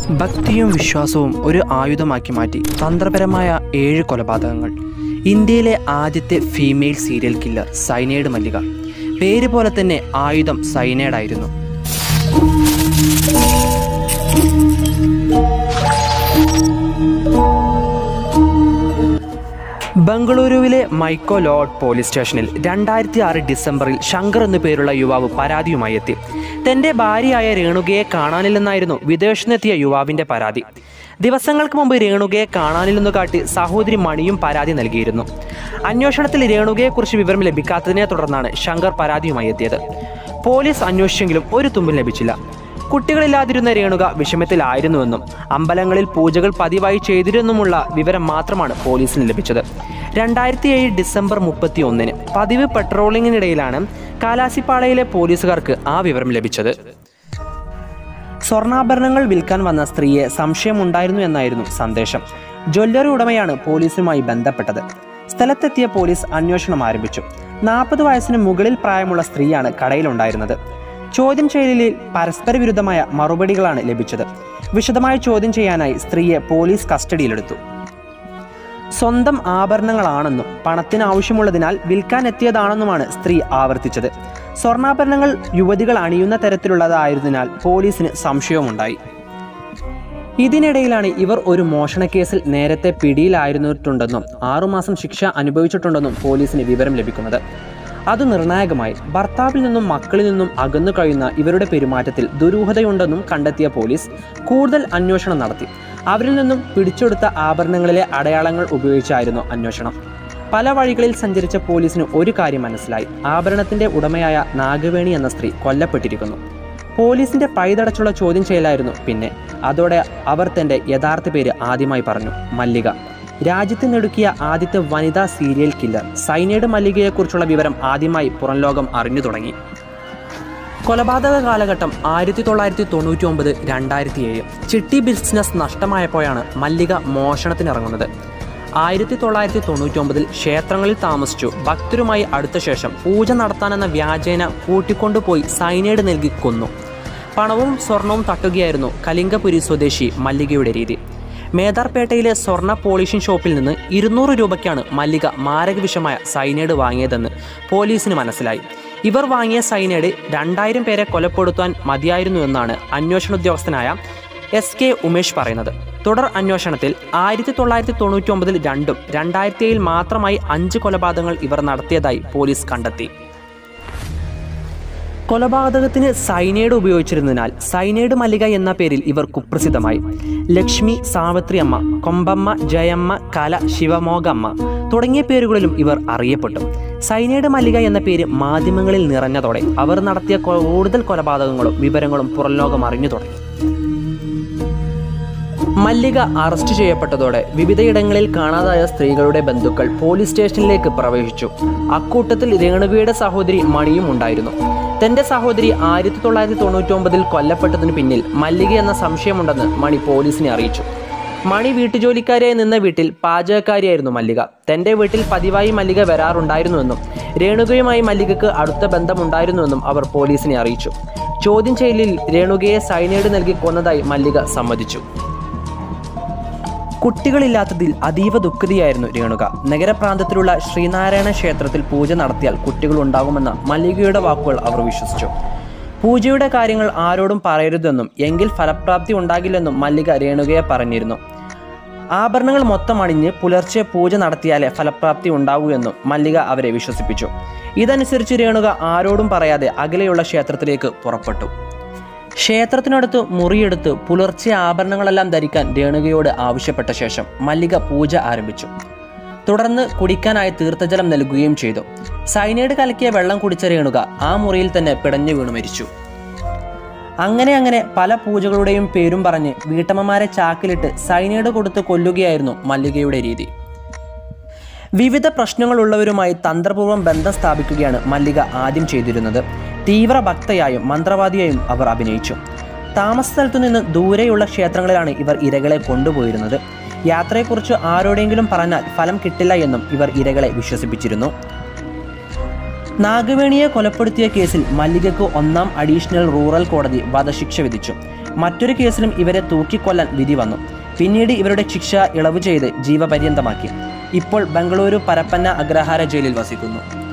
ഭക്തിയും വിശ്വാസവും ഒരു ആയുധമാക്കി മാറ്റി തന്ത്രപരമായ 7 കൊലപാതകങ്ങൾ. ഇന്ത്യയിലെ ആദ്യത്തെ female serial killer cyanide Mallika. പേര് പോലെ തന്നെ ആയുധം സൈനൈഡായിരുന്നു. ബംഗളൂരുവിലെ മൈക്കോ ലോഡ് പോലീസ് സ്റ്റേഷനിൽ 2006 ഡിസംബറിൽ ശങ്കർ എന്നു പേരുള്ള യുവാവ് പരാതിയുമായി എത്തി. തൻ്റെ ഭാര്യയായ രേണുകയെ കാണാനില്ലെന്നായിരുന്നു വിദേശത്തെത്തിയ യുവാവിൻ്റെ പരാതി. ദിവസങ്ങൾക്ക് മുമ്പ് രേണുകയെ കാണാനില്ലെന്നു കാട്ടി സഹോദരി മണിയും പരാതി നൽകിയിരുന്നു. അന്വേഷണത്തിൽ രേണുകയെക്കുറിച്ച് വിവരം ലഭിക്കാത്തതിനെ തുടർന്നാണ് ശങ്കർ പരാതിയുമായി എത്തിയത്. പോലീസ് അന്വേഷിച്ചെങ്കിലും ഒരു തുമ്പും ലഭിച്ചില്ല. കുട്ടികളില്ലാതിരുന്ന രേണുക വിഷമത്തിലായിരുന്നുവെന്നും അമ്പലങ്ങളിൽ പൂജകൾ പതിവായി ചെയ്തിരുന്നുമുള്ള വിവരം മാത്രമാണ് പോലീസിന് ലഭിച്ചത്. 2007 ഡിസംബർ 31 പതിവ് പെട്രോളിങ്ങിനിടയിലാണ് കാലാസിപ്പാളയിലെ പോലീസുകാർക്ക് ആ വിവരം ലഭിച്ചത്. സ്വർണ്ണാഭരണങ്ങൾ വിൽക്കാൻ വന്ന സ്ത്രീയെ സംശയമുണ്ടായിരുന്നു എന്നായിരുന്നു സന്ദേശം. ജ്വല്ലറി ഉടമയാണ് പോലീസുമായി ബന്ധപ്പെട്ടത്. സ്ഥലത്തെത്തിയ പോലീസ് അന്വേഷണം ആരംഭിച്ചു. 40 വയസ്സിന് മുകളിൽ പ്രായമുള്ള സ്ത്രീയാണ് കടയിലുണ്ടായിരുന്നത്. ചോദ്യം ചെയ്യലിൽ പരസ്പര വിരുദ്ധമായ മറുപടികളാണ് ലഭിച്ചത്. വിശദമായ ചോദ്യം ചെയ്യാനായി സ്ത്രീയെ പോലീസ് കസ്റ്റഡിയിലെടുത്തു. സ്വന്തം ആഭരണങ്ങളാണെന്നും പണത്തിന് ആവശ്യമുള്ളതിനാൽ വിൽക്കാൻ എത്തിയതാണെന്നുമാണ് സ്ത്രീ ആവർത്തിച്ചത്. സ്വർണ്ണാഭരണങ്ങൾ യുവതികൾ അണിയുന്ന തരത്തിലുള്ളതായതിനാൽ പോലീസിന് സംശയവുമുണ്ടായി. ഇതിനിടയിലാണ് ഇവർ ഒരു മോഷണക്കേസിൽ നേരത്തെ പിടിയിലായിരുന്നിട്ടുണ്ടെന്നും 6 മാസം ശിക്ഷ അനുഭവിച്ചിട്ടുണ്ടെന്നും പോലീസിന് വിവരം ലഭിക്കുന്നത്. അത് നിർണായകമായി. ഭർത്താവിൽ നിന്നും മക്കളിൽ നിന്നും അകന്നു കഴിയുന്ന ഇവരുടെ പെരുമാറ്റത്തിൽ ദുരൂഹതയുണ്ടെന്നും കണ്ടെത്തിയ പോലീസ് കൂടുതൽ അന്വേഷണം നടത്തി. അവരിൽ നിന്നും പിടിച്ചെടുത്ത ആഭരണങ്ങളിലെ അടയാളങ്ങൾ ഉപയോഗിച്ചായിരുന്നു അന്വേഷണം. പല വഴികളിൽ സഞ്ചരിച്ച പോലീസിന് ഒരു കാര്യം മനസ്സിലായി. ആഭരണത്തിന്റെ ഉടമയായ നാഗവേണി എന്ന സ്ത്രീ കൊല്ലപ്പെട്ടിരിക്കുന്നു. പോലീസിന്റെ പൈതടച്ചുള്ള ചോദ്യം ചെയ്യലായിരുന്നു പിന്നെ. അതോടെ അവർ തന്റെ യഥാർത്ഥ പേര് ആദ്യമായി പറഞ്ഞു: മല്ലിക. രാജ്യത്ത് നെടുക്കിയ ആദ്യത്തെ വനിതാ സീരിയൽ കില്ലർ സൈനൈഡ് മല്ലികയെക്കുറിച്ചുള്ള വിവരം ആദ്യമായി പുറം ലോകം അറിഞ്ഞു തുടങ്ങി. കൊലപാതക കാലഘട്ടം 1999, 2007. ചിട്ടി ബിസിനസ് നഷ്ടമായപ്പോഴാണ് മല്ലിക മോഷണത്തിനിറങ്ങുന്നത്. 1999 ക്ഷേത്രങ്ങളിൽ താമസിച്ചു ഭക്തരുമായി അടുത്ത ശേഷം പൂജ നടത്താനെന്ന വ്യാജേന കൂട്ടിക്കൊണ്ടുപോയി സൈനൈഡ് നൽകി കൊന്നു. പണവും സ്വർണവും തട്ടുകയായിരുന്നു കലിംഗപുരി സ്വദേശി മല്ലികയുടെ രീതി. മേദാർപേട്ടയിലെ സ്വർണ്ണ പോളിഷിംഗ് ഷോപ്പിൽ നിന്ന് 200 രൂപയ്ക്കാണ് മല്ലിക മാരകവിഷമായ സൈനൈഡ് വാങ്ങിയതെന്ന് പോലീസിന് മനസ്സിലായി. ഇവർ വാങ്ങിയ സൈനൈഡ് 2000 പേരെ കൊലപ്പെടുത്താൻ മതിയായിരുന്നുവെന്നാണ് അന്വേഷണ ഉദ്യോഗസ്ഥനായ SK ഉമേഷ് പറയുന്നത്. തുടർ അന്വേഷണത്തിൽ 1999 2ഉം 2007 മാത്രമായി 5 കൊലപാതകങ്ങൾ ഇവർ നടത്തിയതായി പോലീസ് കണ്ടെത്തി. കൊലപാതകത്തിന് സൈനൈഡ് ഉപയോഗിച്ചിരുന്നതിനാൽ സൈനൈഡ് മല്ലിക എന്ന പേരിൽ ഇവർ കുപ്രസിദ്ധമായി. ലക്ഷ്മി, സാവിത്രി അമ്മ, കൊമ്പമ്മ, ജയമ്മ, കല, ശിവമോഗമ്മ തുടങ്ങിയ പേരുകളിലും ഇവർ അറിയപ്പെട്ടു. സൈനൈഡ് മല്ലിക എന്ന പേര് മാധ്യമങ്ങളിൽ നിറഞ്ഞതോടെ അവർ നടത്തിയ കൂടുതൽ കൊലപാതകങ്ങളും വിവരങ്ങളും പുറം ലോകം അറിഞ്ഞു തുടങ്ങി. മല്ലിക അറസ്റ്റ് ചെയ്യപ്പെട്ടതോടെ വിവിധയിടങ്ങളിൽ കാണാതായ സ്ത്രീകളുടെ ബന്ധുക്കൾ പോലീസ് സ്റ്റേഷനിലേക്ക് പ്രവേശിച്ചു. അക്കൂട്ടത്തിൽ രേണുകയുടെ സഹോദരി മണിയും ഉണ്ടായിരുന്നു. തന്റെ സഹോദരി 1999 കൊല്ലപ്പെട്ടതിന് പിന്നിൽ മല്ലിക എന്ന സംശയമുണ്ടെന്ന് മണി പോലീസിനെ അറിയിച്ചു. മണി വീട്ടുജോലിക്കാരിയായി നിന്ന വീട്ടിൽ പാചകക്കാരിയായിരുന്നു മല്ലിക. തന്റെ വീട്ടിൽ പതിവായി മല്ലിക വരാറുണ്ടായിരുന്നുവെന്നും രേണുകയുമായി മല്ലികക്ക് അടുത്ത ബന്ധമുണ്ടായിരുന്നുവെന്നും അവർ പോലീസിനെ അറിയിച്ചു. ചോദ്യം ചെയ്യലിൽ രേണുകയെ സൈനൈഡ് നൽകി കൊന്നതായി മല്ലിക സമ്മതിച്ചു. കുട്ടികളില്ലാത്തതിൽ അതീവ ദുഃഖിതയായിരുന്നു രേണുക. നഗരപ്രാന്തത്തിലുള്ള ശ്രീനാരായണ ക്ഷേത്രത്തിൽ പൂജ നടത്തിയാൽ കുട്ടികൾ ഉണ്ടാകുമെന്ന മല്ലികയുടെ വാക്കുകൾ അവർ വിശ്വസിച്ചു. പൂജയുടെ കാര്യങ്ങൾ ആരോടും പറയരുതെന്നും എങ്കിൽ ഫലപ്രാപ്തി ഉണ്ടാകില്ലെന്നും മല്ലിക രേണുകയെ പറഞ്ഞിരുന്നു. ആഭരണങ്ങൾ മൊത്തം അണിഞ്ഞ് പുലർച്ചെ പൂജ നടത്തിയാലേ ഫലപ്രാപ്തി ഉണ്ടാകൂ എന്നും മല്ലിക അവരെ വിശ്വസിപ്പിച്ചു. ഇതനുസരിച്ച് രേണുക ആരോടും പറയാതെ അകലെയുള്ള ക്ഷേത്രത്തിലേക്ക് പുറപ്പെട്ടു. ക്ഷേത്രത്തിനടുത്ത് മുറിയെടുത്ത് പുലർച്ചെ ആഭരണങ്ങളെല്ലാം ധരിക്കാൻ രേണുകയോട് ആവശ്യപ്പെട്ട ശേഷം മല്ലിക പൂജ ആരംഭിച്ചു. തുടർന്ന് കുടിക്കാനായി തീർത്ഥജലം നൽകുകയും ചെയ്തു. സൈനൈഡ് കലക്കിയ വെള്ളം കുടിച്ച രേണുക ആ മുറിയിൽ തന്നെ പിടഞ്ഞു വീണു മരിച്ചു. അങ്ങനെ പല പൂജകളുടെയും പേരും പറഞ്ഞ് വീട്ടമ്മമാരെ ചാക്കിലിട്ട് സൈനൈഡ് കൊടുത്ത് കൊല്ലുകയായിരുന്നു മല്ലികയുടെ രീതി. വിവിധ പ്രശ്നങ്ങളുള്ളവരുമായി തന്ത്രപൂർവ്വം ബന്ധം സ്ഥാപിക്കുകയാണ് മല്ലിക ആദ്യം ചെയ്തിരുന്നത്. തീവ്ര ഭക്തയായും മന്ത്രവാദിയായും അവർ അഭിനയിച്ചു. താമസ സ്ഥലത്തു നിന്ന് ദൂരെയുള്ള ക്ഷേത്രങ്ങളിലാണ് ഇവർ ഇരകളെ കൊണ്ടുപോയിരുന്നത്. യാത്രയെക്കുറിച്ച് ആരോടെങ്കിലും പറഞ്ഞാൽ ഫലം കിട്ടില്ല എന്നും ഇവർ ഇരകളെ വിശ്വസിപ്പിച്ചിരുന്നു. നാഗവേണിയെ കൊലപ്പെടുത്തിയ കേസിൽ മല്ലികയ്ക്ക് 1ാം അഡീഷണൽ റൂറൽ കോടതി വധശിക്ഷ വിധിച്ചു. മറ്റൊരു കേസിലും ഇവരെ തൂക്കിക്കൊല്ലാൻ വിധി വന്നു. പിന്നീട് ഇവരുടെ ശിക്ഷ ഇളവ് ചെയ്ത് ജീവപര്യന്തമാക്കി. ഇപ്പോൾ ബംഗളൂരു പരപ്പന്ന അഗ്രഹാര ജയിലിൽ വസിക്കുന്നു.